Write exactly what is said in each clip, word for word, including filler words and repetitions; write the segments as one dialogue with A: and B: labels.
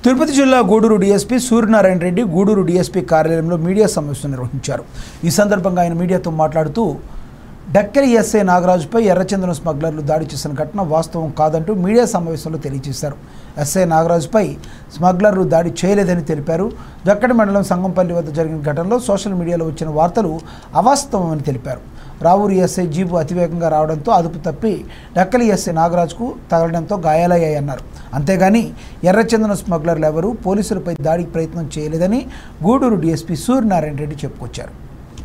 A: తిరుపతి జిల్లా Gudur DSP Suryanarayana Reddy Gudur DSP కార్యాలయంలో media సమావేశం నిర్వహించారు। ఈ సందర్భంగా ఆయన మీడియాతో మాట్లాడుతూ డక్కలి ఎస్ఐ నాగరాజుపై ఎర్రచందనం స్మగ్లర్లు దాడి చేసిన ఘటన వాస్తవం కాదంటూ మీడియా సమావేశంలో తెలియజేశారు। ఎస్ఐ నాగరాజుపై స్మగ్లర్లు దాడి చేయలేదని తెలిపారు। డక్కలి మండలం సంగంపల్లి వద్ద జరిగిన ఘటనలో సోషల్ మీడియాలో వచ్చిన వార్తలు అవాస్తవమని తెలిపారు। రావూరి ఎస్ఐ జీపు అతివేగంగా రావడంతో అదుపు తప్పి డక్కలి ఎస్ఐ నాగరాజుకు తగలడంతో గాయాలయ్యాయన్నారు। అంతేగాని ఎర్రచందనం స్మగ్లర్లు ఎవరూ పోలీసులపై దాడికి ప్రయత్నం చేయలేదని గూడూరు డీఎస్పీ సూర్యనారాయణ రెడ్డి చెప్పుకొచ్చారు।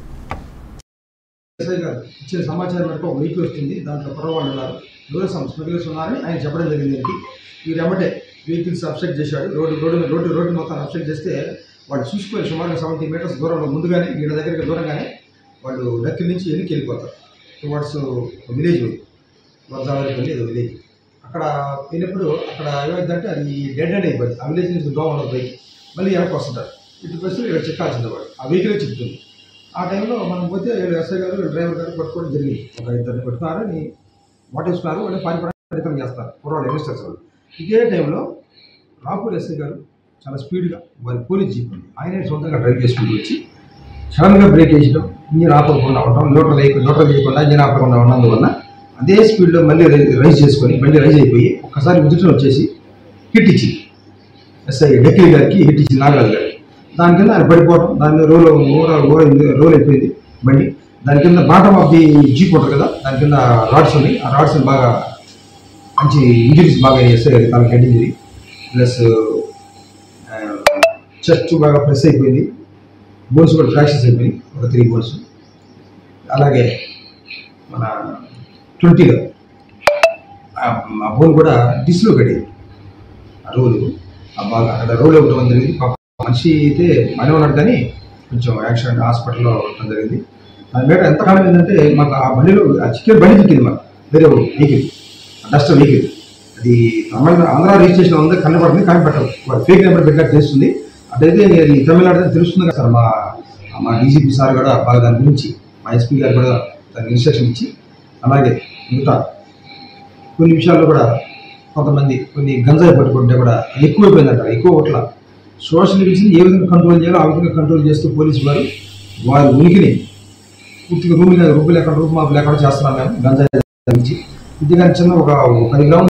B: ఇచ్చిన సమాచారం మేరకు ఒక వెహికల్ వస్తుంది, దాంట్లో కుర్రవాళ్ళు ఉన్నారు, దూరం స్మగ్లర్స్ ఉన్నారని ఆయన చెప్పడం జరిగింది। వీరు ఎమ్మటే వెహికల్స్ అబ్స్ట్రక్ట్ చేశాడు, రోడ్డు రోడ్డు రోడ్డు రోడ్డు మొత్తం అబ్స్ట్రక్ట్ చేస్తే వాళ్ళు చూసుకొని సుమారుగా సెవెంటీ మీటర్స్ దూరంలో ముందుగానే వీళ్ళ దగ్గరికి దూరంగానే వాళ్ళు డక్కలి నుంచి వెనక్కి వెళ్ళిపోతారు టువర్డ్స్ విలేజ్ గోదావరిపల్లి ఏదో విలేజ్। అక్కడ వెళ్ళినప్పుడు అక్కడ ఏమైందంటే అది డెడ్ అండ్ అయిపోయింది, ఆ విలేజ్ నుంచి దోమ ఉండదు బైక్, మళ్ళీ వెనక్కి వస్తుంటారు, ఇటు వస్తే ఇక్కడ చెక్కాల్సింది వాడు, ఆ వెహికలే చెప్తుంది। ఆ టైంలో మనం పోతే ఎస్ఐ గారు డ్రైవర్ గారు పట్టుకోవడం జరిగింది, ఒక ఇద్దరిని పట్టుకున్నారు, అని వాటేసుకున్నారు, వాళ్ళు పారిపోవడానికి ప్రయత్నం చేస్తారు కుర్రాళ్ళు యంగ్స్టర్స్ వాళ్ళు। ఇదే టైంలో రాపూర్ ఎస్ఐ గారు చాలా స్పీడ్గా వారి పోలీస్ జీప్ ఉంది, ఆయనే సొంతంగా డ్రైవ్ చేసుకుంటూ వచ్చి సడన్గా బ్రేక్ వేసడం, ఇంజిన్ ఆపకుండా ఉండడం, న్యూట్రల్ అయి న్యూట్రల్ చేయకుండా ఇంజిన్ ఆపకుండా ఉన్నందువల్ల అదే స్పీడ్లో మళ్ళీ రైజ్ చేసుకొని బండి రైజ్ అయిపోయి ఒక్కసారి ఉద్రిటం వచ్చేసి హిట్ ఇచ్చింది, ఎస్ఐ డక్కలి గారికి హిట్ ఇచ్చింది నాగరాజు గారికి। దాని కింద ఆయన పడిపోవడం, దాని రోల్ ఓవరాల్ ఓవర్ రోల్ అయిపోయింది బండి, దాని కింద బాటమ్ ఆఫ్ ది జీప్ ఉంటుంది కదా, దాని కింద రాడ్స్ ఉన్నాయి, ఆ రాడ్స్ని బాగా మంచి ఇంజరీస్ బాగా ఎస్ఐ గారికి తనకి హెడ్ ఇంజరీ ప్లస్ చెస్ట్ బాగా ప్రెస్ అయిపోయింది, బోన్స్ కూడా ఫ్రాక్చర్స్ అయిపోయింది, ఒక త్రీ బోన్స్। అలాగే మన ట్వంటీలో ఆ బోన్ కూడా డిస్లో కట్టేది, ఆ రోలు ఆ బాగా అక్కడ రోల్ అవ్వడం జరిగింది। మనిషి అయితే మనే ఉన్నాడు కానీ కొంచెం యాక్సిడెంట్ హాస్పిటల్లో ఉండడం జరిగింది। దాని మీద ఎంత కాలం ఏంటంటే మాకు ఆ బండిలో ఆ చికెన్ బండి చిక్కింది, మాకు వేరే వెహికల్ డస్ట్ వెహికల్, అది తమిళ ఆంధ్ర రిజిస్ట్రేషన్ ఉంది, కనబడుతుంది కానీ పెట్టదు, వాడు ఫేక్ నెంబర్ పెట్టినట్టు తెలుస్తుంది, అదైతే ఈ తమిళనాడు తెలుస్తుంది కదా సార్। మా మా డీజీపీ సార్ కూడా బాగా దాని గురించి మా ఎస్పీ గారు కూడా దానికి ఇన్స్ట్రక్షన్ ఇచ్చి, అలాగే మిగతా కొన్ని విషయాల్లో కూడా కొంతమంది కొన్ని గంజాయి పట్టుకుంటే కూడా అది ఎక్కువైపోయిందంట, ఎక్కువ ఓట్ల సోషల్ మీడియాని ఏ విధంగా కంట్రోల్ చేయాలో ఆ విధంగా కంట్రోల్ చేస్తూ పోలీసు వారు వారి ఉనికిని పూర్తిగా రూమ్ రూపు లేకుండా రూపు మాపు లేకుండా చేస్తున్నాం మేము గంజాయి నుంచి। ఇది కానీ చిన్న ఒక పది గ్రాములు